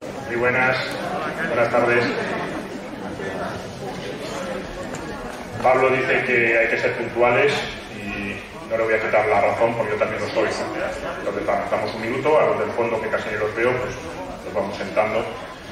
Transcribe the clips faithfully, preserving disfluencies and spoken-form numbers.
Muy buenas, buenas tardes. Pablo dice que hay que ser puntuales y no le voy a quitar la razón porque yo también lo soy. Entonces avanzamos un minuto, a los del fondo que casi ni los veo, pues nos vamos sentando.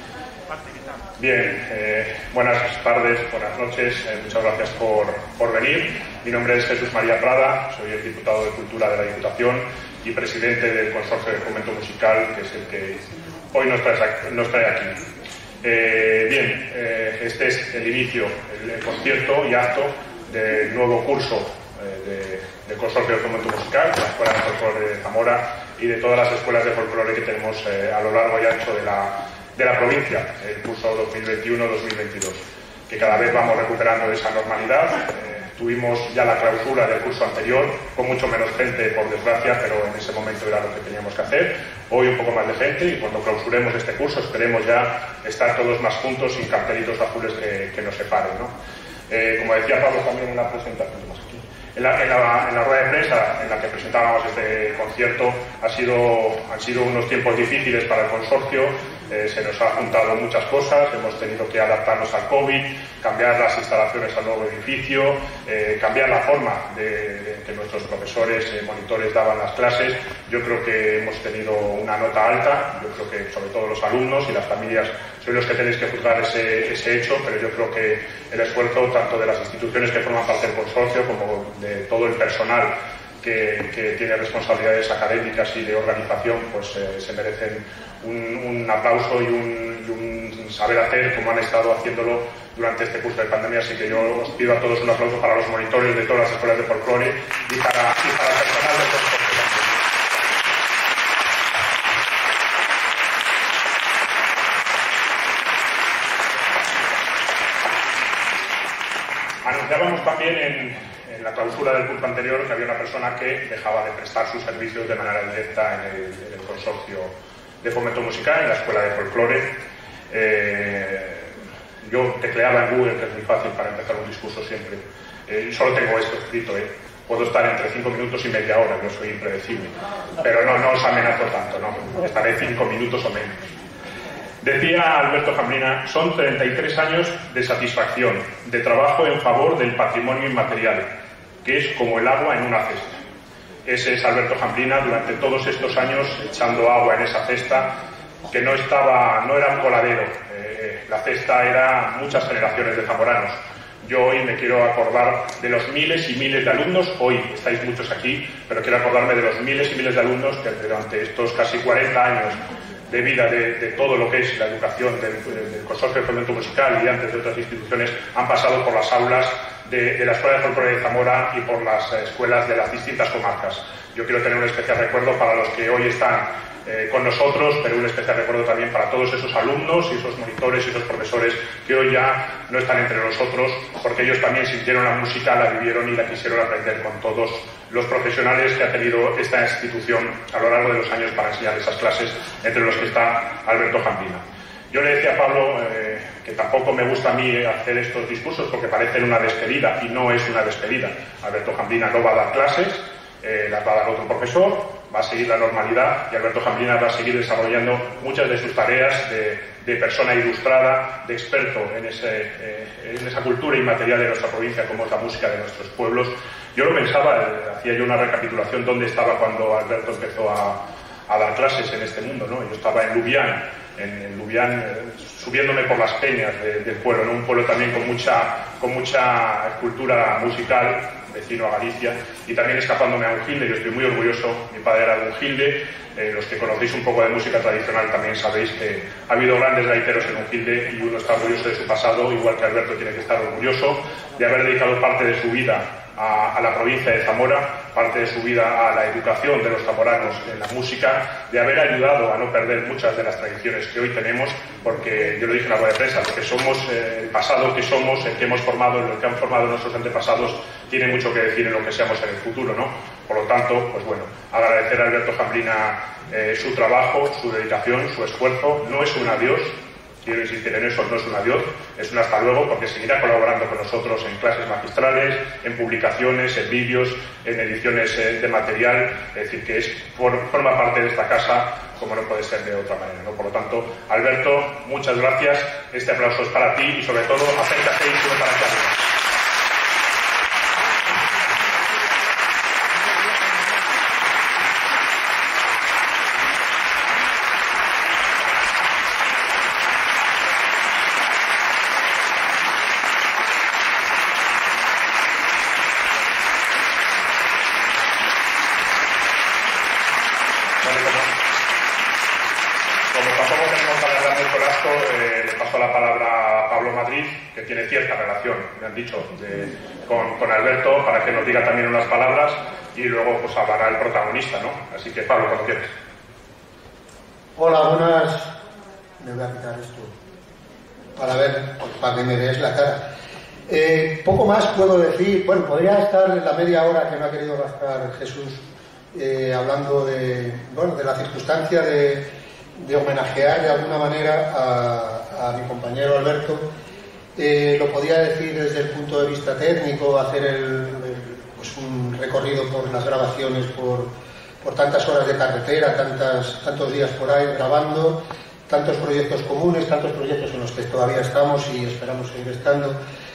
Bien, eh, buenas tardes, buenas noches, eh, muchas gracias por, por venir. Mi nombre es Jesús María Prada, soy el diputado de Cultura de la Diputación y presidente del Consorcio de Fomento Musical, que es el que hoy nos trae, nos trae aquí. Eh, bien, eh, este es el inicio, el, el concierto y acto del nuevo curso eh, de, del Consorcio de Fomento Musical, de la Escuela de Folclore de Zamora y de todas las escuelas de folclore que tenemos eh, a lo largo y ancho de la, de la provincia, el curso dos mil veintiuno dos mil veintidós, que cada vez vamos recuperando esa normalidad. Eh, tuvimos ya la clausura del curso anterior, con mucho menos gente, por desgracia, pero en ese momento era lo que teníamos que hacer. Hoy un poco más de gente y cuando clausuremos este curso esperemos ya estar todos más juntos sin cartelitos azules que, que nos separen, ¿no? Eh, como decía Pablo también en la presentación, en la, en, la, en la rueda de prensa en la que presentábamos este concierto, ha sido, han sido unos tiempos difíciles para el consorcio. Eh, se nos han juntado muchas cosas, hemos tenido que adaptarnos al COVID, cambiar las instalaciones al nuevo edificio, eh, cambiar la forma de, de que nuestros profesores, eh, monitores daban las clases. Yo creo que hemos tenido una nota alta, yo creo que sobre todo los alumnos y las familias sois los que tenéis que juzgar ese, ese hecho, pero yo creo que el esfuerzo tanto de las instituciones que forman parte del consorcio como de todo el personal Que, que tiene responsabilidades académicas y de organización, pues eh, se merecen un, un aplauso y un, y un saber hacer como han estado haciéndolo durante este curso de pandemia. Así que yo os pido a todos un aplauso para los monitores de todas las escuelas de folclore y para, y para el personal del consorcio también. Anunciábamos también en en la clausura del curso anterior que había una persona que dejaba de prestar sus servicios de manera directa en el, en el consorcio de fomento musical, en la escuela de folclore. Eh, yo tecleaba en Google, que es muy fácil para empezar un discurso siempre, eh, y solo tengo esto escrito, eh. Puedo estar entre cinco minutos y media hora, yo soy impredecible, pero no, no os amenazo tanto, no, estaré cinco minutos o menos. Decía Alberto Jambrina, son treinta y tres años de satisfacción, de trabajo en favor del patrimonio inmaterial, que es como el agua en una cesta. Ese es Alberto Jambrina durante todos estos años echando agua en esa cesta, que no estaba, no era un coladero, eh, la cesta era muchas generaciones de zamoranos. Yo hoy me quiero acordar de los miles y miles de alumnos, hoy estáis muchos aquí, pero quiero acordarme de los miles y miles de alumnos que durante estos casi cuarenta años de vida de, de todo lo que es la educación del, del Consorcio de Fomento Musical y antes de otras instituciones han pasado por las aulas de, de la Escuela de Folclore de Zamora y por las escuelas de las distintas comarcas. Yo quiero tener un especial recuerdo para los que hoy están eh, con nosotros, pero un especial recuerdo también para todos esos alumnos y esos monitores y esos profesores que hoy ya no están entre nosotros, porque ellos también sintieron la música, la vivieron y la quisieron aprender con todos los profesionales que ha tenido esta institución a lo largo de los años para enseñar esas clases, entre los que está Alberto Jambrina. Yo le decía a Pablo eh, que tampoco me gusta a mí hacer estos discursos porque parecen una despedida y no es una despedida. Alberto Jambrina no va a dar clases, eh, las va a dar otro profesor, va a seguir la normalidad y Alberto Jambrina va a seguir desarrollando muchas de sus tareas de, de persona ilustrada, de experto en, ese, eh, en esa cultura inmaterial de nuestra provincia como es la música de nuestros pueblos. Yo lo pensaba, eh, hacía yo una recapitulación dónde estaba cuando Alberto empezó a, a dar clases en este mundo, ¿no? Yo estaba en Lubián, en, en Lubián eh, subiéndome por las peñas de, del pueblo, ¿no? Un pueblo también con mucha, con mucha cultura musical, vecino a Galicia, y también escapándome a Ungilde. Yo estoy muy orgulloso, mi padre era de Ungilde, eh, los que conocéis un poco de música tradicional también sabéis que ha habido grandes gaiteros en Ungilde y uno está orgulloso de su pasado, igual que Alberto tiene que estar orgulloso de haber dedicado parte de su vida a, a la provincia de Zamora, parte de su vida a la educación de los zamoranos en la música, de haber ayudado a no perder muchas de las tradiciones que hoy tenemos, porque yo lo dije en la rueda de prensa, lo que somos, eh, el pasado que somos, el que hemos formado, lo que han formado nuestros antepasados, tiene mucho que decir en lo que seamos en el futuro, ¿no? Por lo tanto, pues bueno, agradecer a Alberto Jambrina eh, su trabajo, su dedicación, su esfuerzo. No es un adiós, quiero insistir en eso, no es un adiós, es un hasta luego, porque seguirá colaborando con nosotros en clases magistrales, en publicaciones, en vídeos, en ediciones eh, de material, es decir, que es, for, forma parte de esta casa como no puede ser de otra manera, ¿no? Por lo tanto, Alberto, muchas gracias. Este aplauso es para ti y sobre todo acércate y sube para aquí arriba. Que tiene cierta relación, me han dicho, de, con, con Alberto, para que nos diga también unas palabras y luego pues hablará el protagonista, ¿no? Así que Pablo, cuando quieras. Hola, buenas. Me voy a quitar esto para ver, para que me veáis la cara. Eh, poco más puedo decir. Bueno, podría estar en la media hora que me ha querido gastar Jesús eh, hablando de, bueno, de la circunstancia de, de homenajear de alguna manera a, a mi compañero Alberto. Eh, lo podía decir desde el punto de vista técnico, hacer el, el, pues un recorrido por las grabaciones, por, por tantas horas de carretera, tantas, tantos días por ahí grabando, tantos proyectos comunes, tantos proyectos en los que todavía estamos y esperamos seguir estando.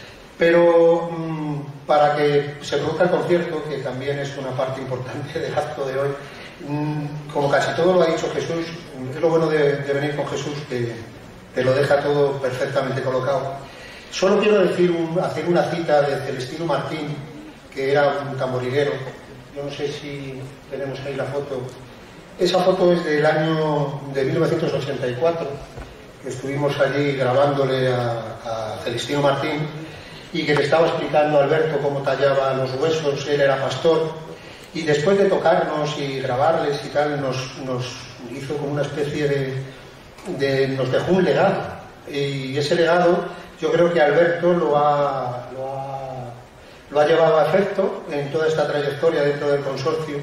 Pero mmm, para que se produzca el concierto, que también es una parte importante del acto de hoy, mmm, como casi todo lo ha dicho Jesús, es lo bueno de, de venir con Jesús, que te lo deja todo perfectamente colocado. Solo quiero decir un, hacer una cita de Celestino Martín, que era un tamborilero. Yo no sé si tenemos ahí la foto. Esa foto es del año de mil novecientos ochenta y cuatro, que estuvimos allí grabándole a, a Celestino Martín y que le estaba explicando a Alberto cómo tallaba los huesos. Él era pastor y después de tocarnos y grabarles y tal, nos, nos hizo como una especie de, de... nos dejó un legado. Y ese legado yo creo que Alberto lo ha, lo ha, lo ha llevado a efecto en toda esta trayectoria dentro del consorcio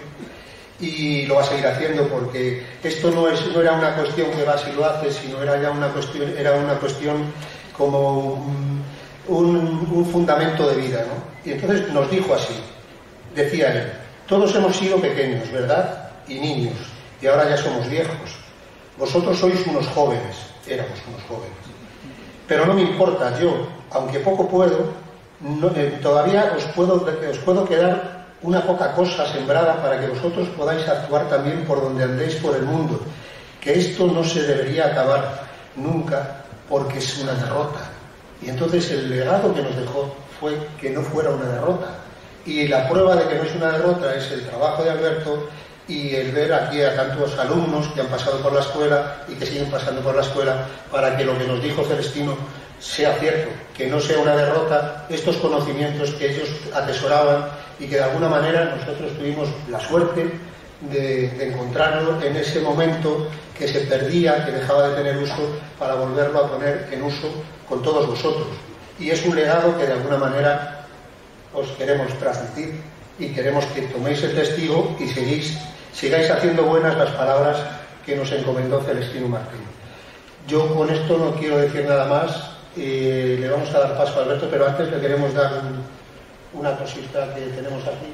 y lo va a seguir haciendo, porque esto no, es, no era una cuestión que vas y lo haces, sino era ya una cuestión, era una cuestión como un, un, un fundamento de vida, ¿no? Y entonces nos dijo así, decía él: todos hemos sido pequeños, ¿verdad? Y niños, y ahora ya somos viejos. Vosotros sois unos jóvenes, éramos unos jóvenes. Pero no me importa, yo, aunque poco puedo, no, eh, todavía os puedo, os puedo quedar una poca cosa sembrada para que vosotros podáis actuar también por donde andéis por el mundo. Que esto no se debería acabar nunca, porque es una derrota. Y entonces el legado que nos dejó fue que no fuera una derrota. Y la prueba de que no es una derrota es el trabajo de Alberto y el ver aquí a tantos alumnos que han pasado por la escuela y que siguen pasando por la escuela, para que lo que nos dijo Celestino sea cierto, que no sea una derrota, estos conocimientos que ellos atesoraban y que de alguna manera nosotros tuvimos la suerte de, de encontrarlo en ese momento que se perdía, que dejaba de tener uso, para volverlo a poner en uso con todos vosotros. Y es un legado que de alguna manera os queremos transmitir y queremos que toméis el testigo y seguís, sigáis haciendo buenas las palabras que nos encomendó Celestino Martín. Yo con esto no quiero decir nada más, eh, le vamos a dar paso a Alberto, pero antes le queremos dar un, una cosita que tenemos aquí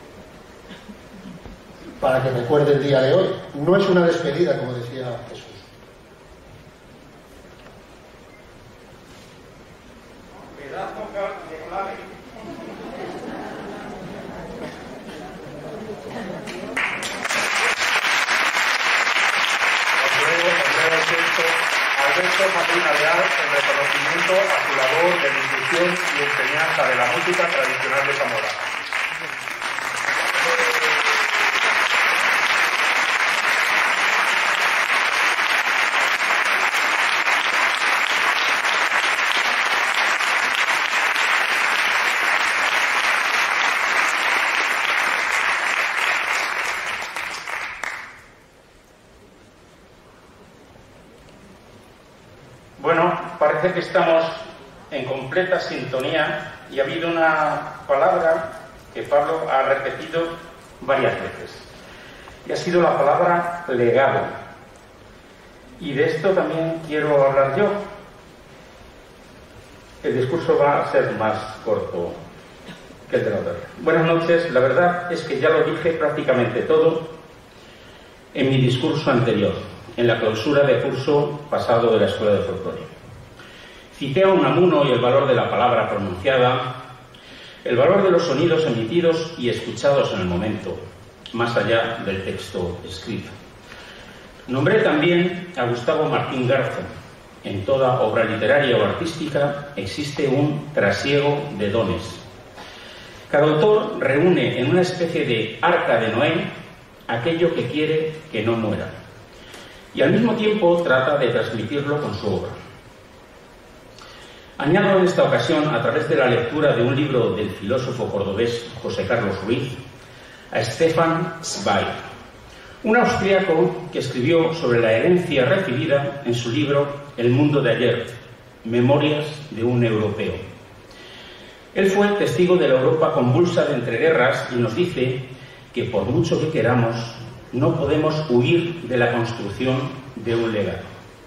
para que recuerde el día de hoy. No es una despedida, como decía Jesús. Alberto Martín Alear, en reconocimiento a su labor de difusión y enseñanza de la música tradicional de Zamora. Bueno, parece que estamos en completa sintonía y ha habido una palabra que Pablo ha repetido varias veces y ha sido la palabra legado. Y de esto también quiero hablar yo. El discurso va a ser más corto que el de la otra vez. Buenas noches. La verdad es que ya lo dije prácticamente todo en mi discurso anterior. en la clausura de curso pasado de la Escuela de Folclore. Cité a Unamuno y el valor de la palabra pronunciada, el valor de los sonidos emitidos y escuchados en el momento, más allá del texto escrito. Nombré también a Gustavo Martín Garza. En toda obra literaria o artística existe un trasiego de dones. Cada autor reúne en una especie de arca de Noé aquello que quiere que no muera, y al mismo tiempo trata de transmitirlo con su obra. Añado en esta ocasión, a través de la lectura de un libro del filósofo cordobés José Carlos Ruiz, a Stefan Zweig, un austríaco que escribió sobre la herencia recibida en su libro El mundo de ayer, Memorias de un europeo. Él fue testigo de la Europa convulsa de entreguerras y nos dice que por mucho que queramos, no podemos huir de la construcción de un legado.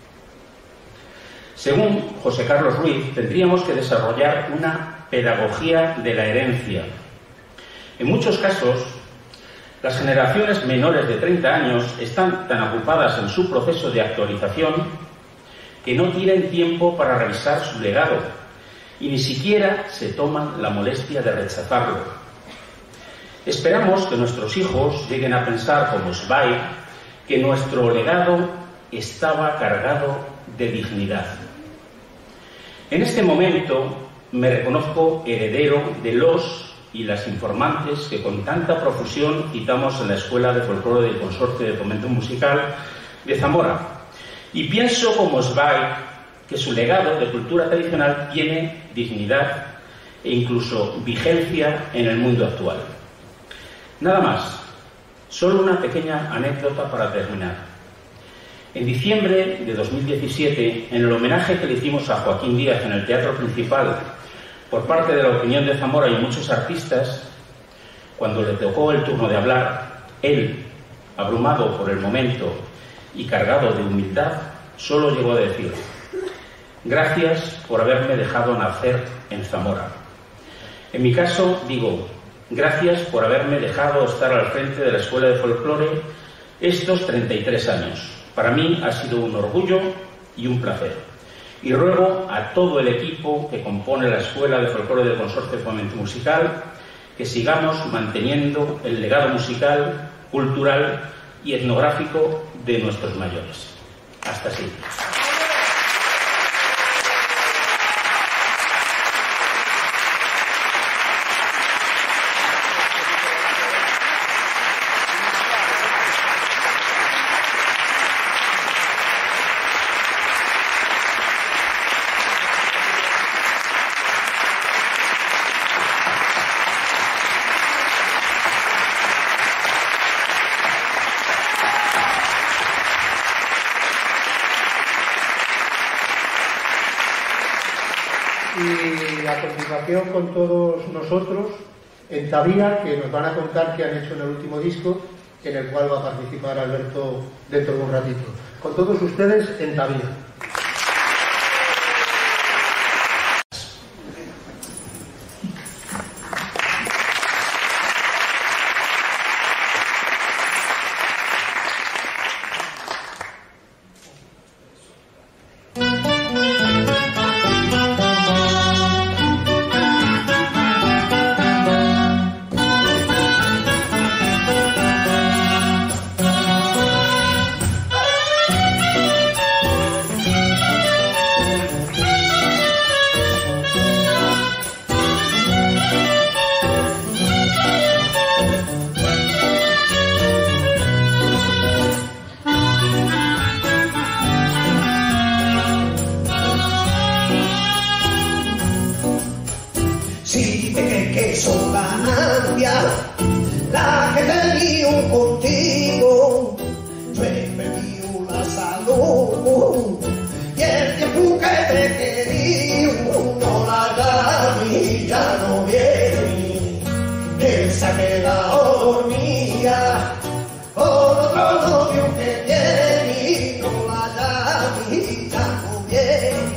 Según José Carlos Ruiz, tendríamos que desarrollar una pedagogía de la herencia. En muchos casos, las generaciones menores de treinta años están tan ocupadas en su proceso de actualización que no tienen tiempo para revisar su legado y ni siquiera se toman la molestia de rechazarlo. Esperamos que nuestros hijos lleguen a pensar como Zweig que nuestro legado estaba cargado de dignidad. En este momento me reconozco heredero de los y las informantes que con tanta profusión citamos en la Escuela de Folclore del Consorcio de Fomento Musical de Zamora. Y pienso como Zweig que su legado de cultura tradicional tiene dignidad e incluso vigencia en el mundo actual. Nada más, solo una pequeña anécdota para terminar. En diciembre de dos mil diecisiete, en el homenaje que le hicimos a Joaquín Díaz en el Teatro Principal por parte de la Opinión de Zamora y muchos artistas, cuando le tocó el turno de hablar, él, abrumado por el momento y cargado de humildad, solo llegó a decir: gracias por haberme dejado nacer en Zamora. En mi caso, digo, gracias por haberme dejado estar al frente de la Escuela de Folclore estos treinta y tres años. Para mí ha sido un orgullo y un placer. Y ruego a todo el equipo que compone la Escuela de Folclore del Consorcio de Fomento Musical que sigamos manteniendo el legado musical, cultural y etnográfico de nuestros mayores. Hasta siempre. Y a continuación con todos nosotros en Tavía, que nos van a contar qué han hecho en el último disco, en el cual va a participar Alberto dentro de un ratito. Con todos ustedes en Tavía. La que tenía contigo, yo he perdido la salud y el tiempo que te quería no la da y ya no viene. Esa queda dormida con otro novio que tiene y no la da y ya no viene.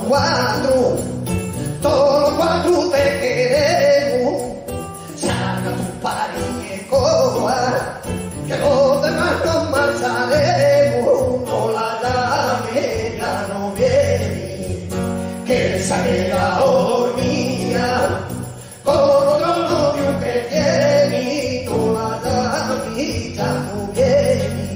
cuatro, todos los cuatro te queremos. Saca tu pareja, que los demás nos marcharemos. No la llame, ya no viene, que se queda dormida con otro novio que tiene. No la llame, ya no viene.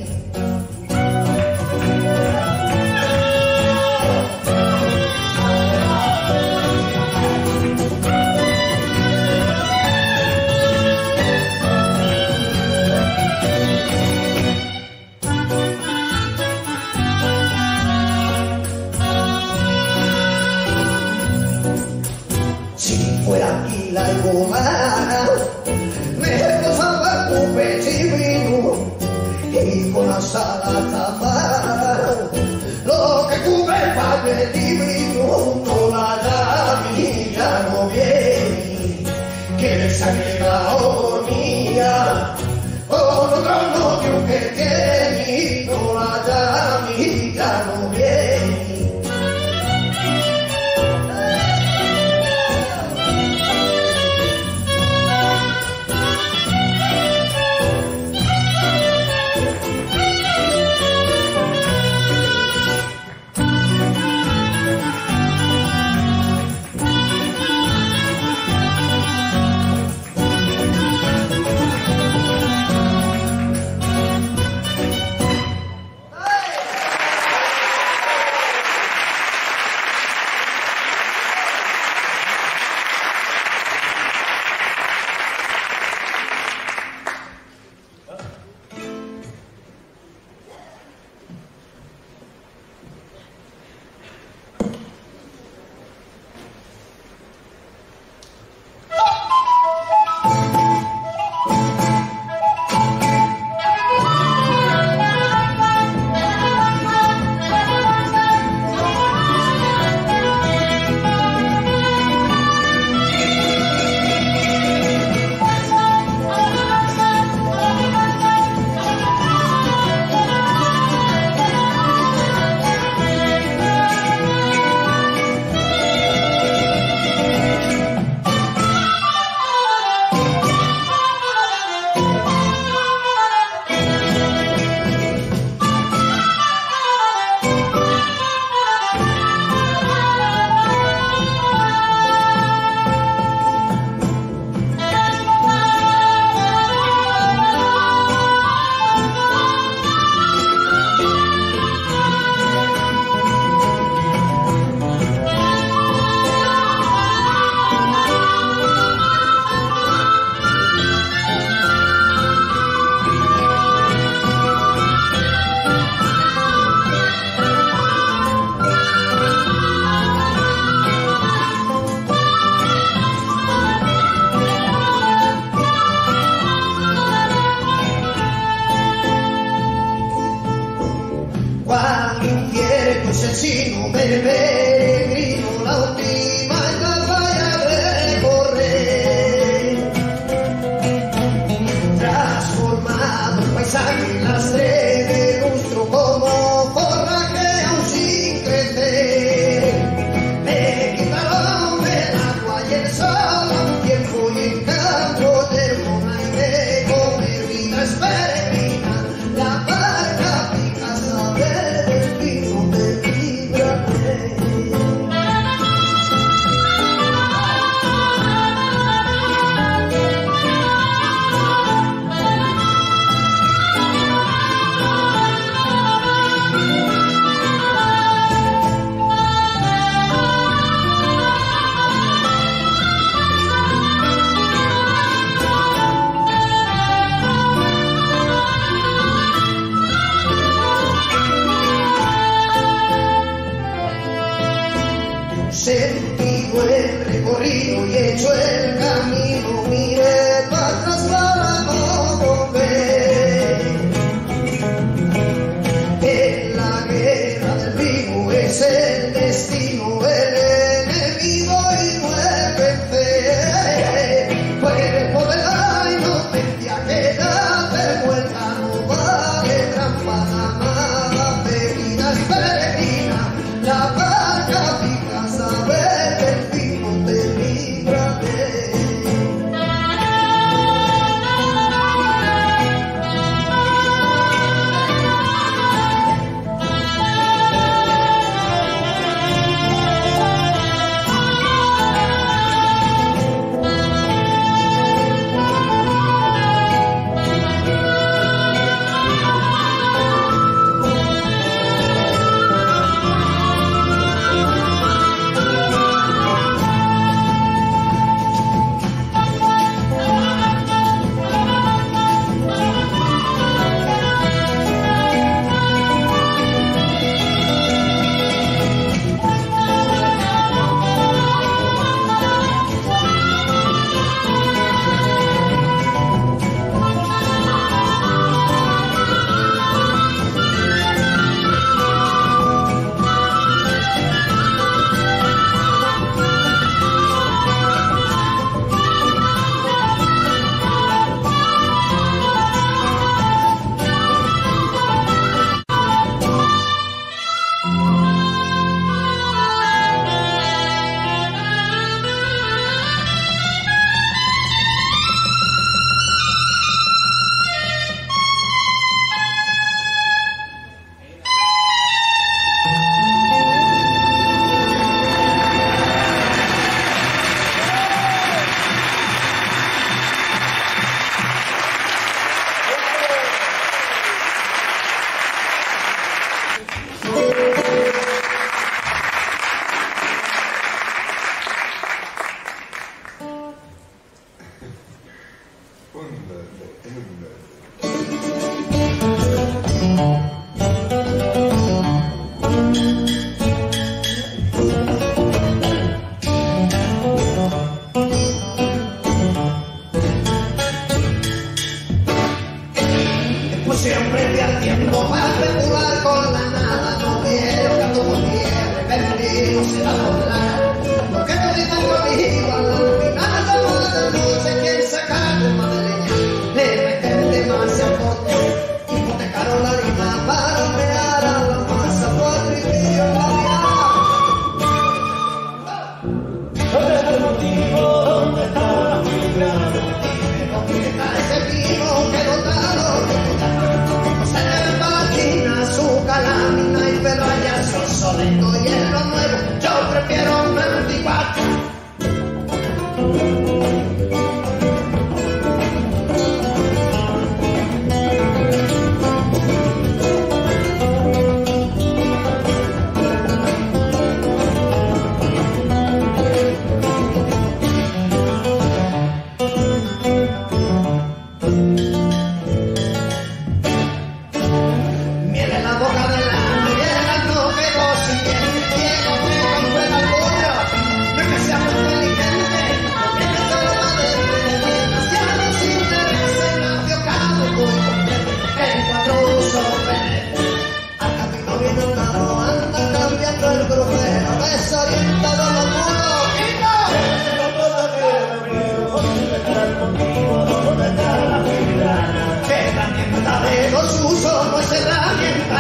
La iguana me posaba tu pechino y con la sala tapada lo que cubre padre divino. No la llame, ya no viene, que se queda dormida con otro novio que tiene. No la llame, ya no viene. Asesino peregrino, la última etapa ya recorrer, transformado el paisaje en las tres de lustro como forraje aún sin crecer. Me quitaron el agua y el sol, un tiempo y en campo de mona y de comer vida es peregrina, la barca pica saber del vino de sentido el recorrido y hecho el camino, miré para atrás para no volver. En la guerra del vivo es el destino, el enemigo y no el vencer. Cuerpo de la inocencia que ya te vuelta, no vale trampa, nada, bebida y peregrina, la barca pica.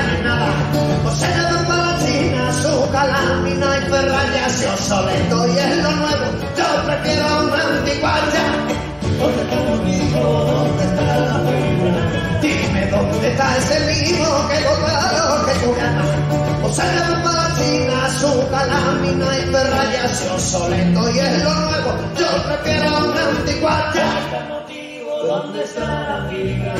ni nada. O se llevan para la China su calamina y ferralla, si obsoleto y es lo nuevo, yo prefiero una antiguaya. ¿Dónde está el mismo? ¿Dónde está la figura? Dime dónde está ese mismo que lo claro que tú ganas. O se llevan para la China su calamina y ferralla, si obsoleto y es lo nuevo, yo prefiero una antiguaya. ¿Dónde está la figura?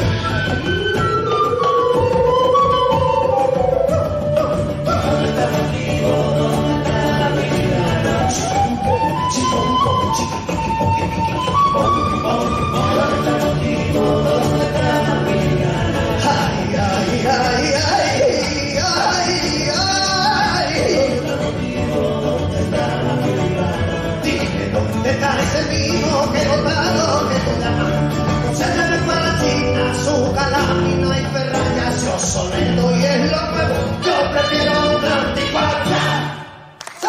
Ay, ay, ay, ay, ay, ay. Dime dónde está ese mismo que votado que tú llamas. Se le para la China su calamina y ferralla, si obsoleto y es lo nuevo, yo prefiero una antiguaya. ¡Sí!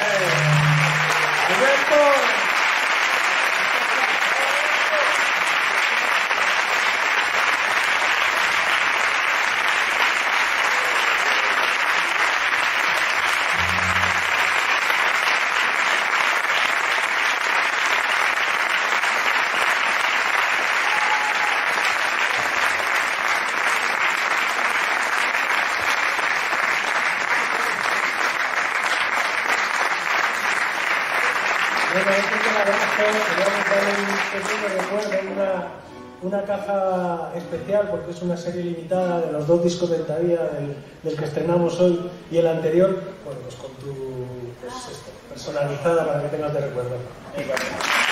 Bueno, antes de la gracia, queríamos darle un pequeño recuerdo, una, una caja especial, porque es una serie limitada de los dos discos de Tavía, del, del que estrenamos hoy y el anterior, bueno, pues con tu, pues esto, personalizada para que tengas de recuerdo.